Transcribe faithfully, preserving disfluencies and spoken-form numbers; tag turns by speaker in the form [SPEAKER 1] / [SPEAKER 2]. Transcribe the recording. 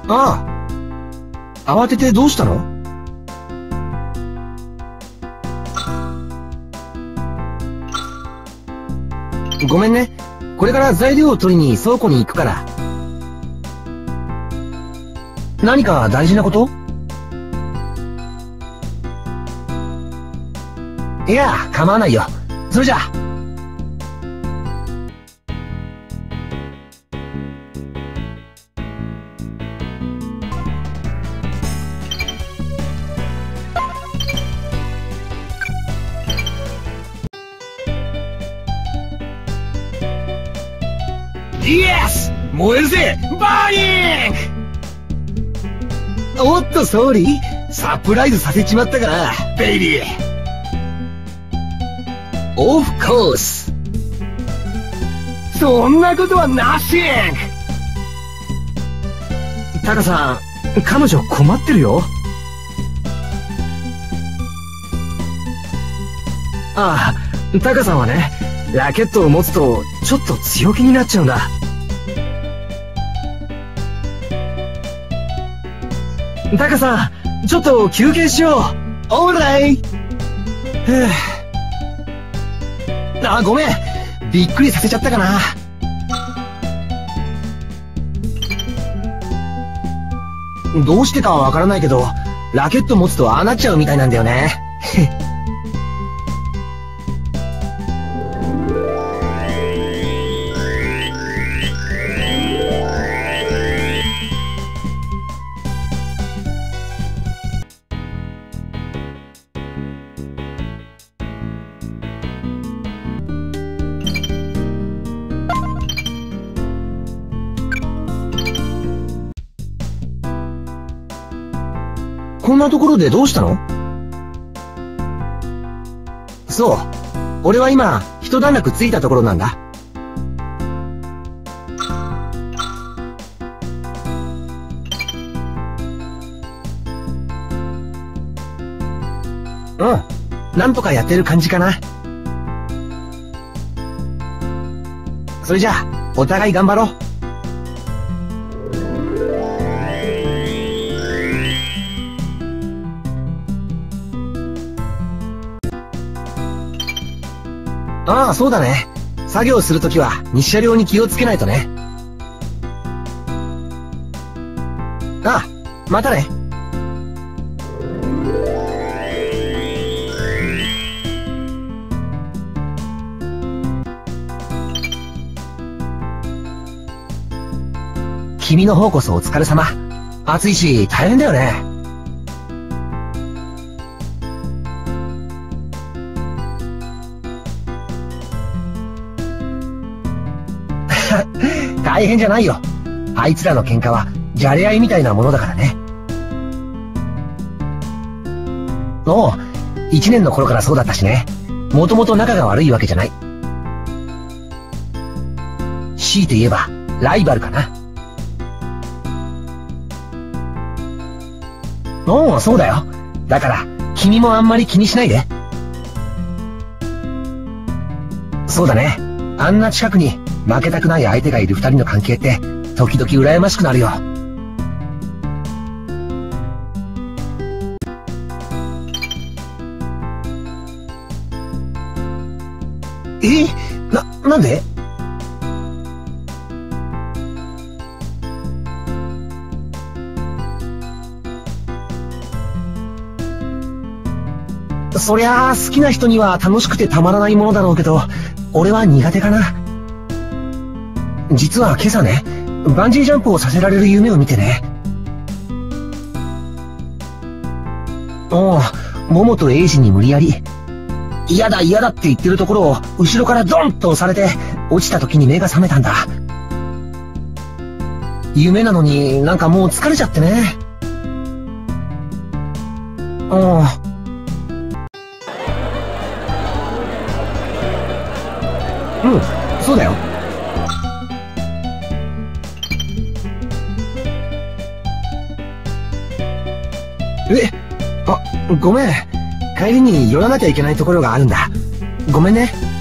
[SPEAKER 1] ああ、慌ててどうしたの？ごめんね。これから材料を取りに倉庫に行くから。何か大事なこと？いや、構わないよ。それじゃあ。イエス！燃えるぜ！バーニング！おっと、総理、サプライズさせちまったから、ベイビー。オフコース。そんなことはナッシング！タカさん、彼女困ってるよ。ああ、タカさんはね、ラケットを持つとちょっと強気になっちゃうんだ。タカさん、ちょっと休憩しよう。オーライ。あ、ごめん。びっくりさせちゃったかな。どうしてかはわからないけど、ラケット持つとああなっちゃうみたいなんだよね。こんなところでどうしたの？そう。俺は今、一段落ついたところなんだ。うん。なんとかやってる感じかな。それじゃあ、お互い頑張ろう。ああ、そうだね。作業するときは日射量に気をつけないとね。ああ、またね。君の方こそお疲れ様。暑いし大変だよね。大変じゃないよ。あいつらの喧嘩はじゃれ合いみたいなものだからね。おう、一年の頃からそうだったしね。もともと仲が悪いわけじゃない。強いて言えばライバルかな。おう、そうだよ。だから君もあんまり気にしないで。そうだね。あんな近くに負けたくない相手がいる二人の関係って時々羨ましくなるよ。え？な、なんで？そりゃあ好きな人には楽しくてたまらないものだろうけど、俺は苦手かな。実は今朝ね、バンジージャンプをさせられる夢を見てね。おう、桃とエイジに無理やり、嫌だ嫌だって言ってるところを後ろからドンと押されて、落ちた時に目が覚めたんだ。夢なのになんかもう疲れちゃってね。おう。うん、そうだよ。え、あ、ごめん。帰りに寄らなきゃいけないところがあるんだ。ごめんね。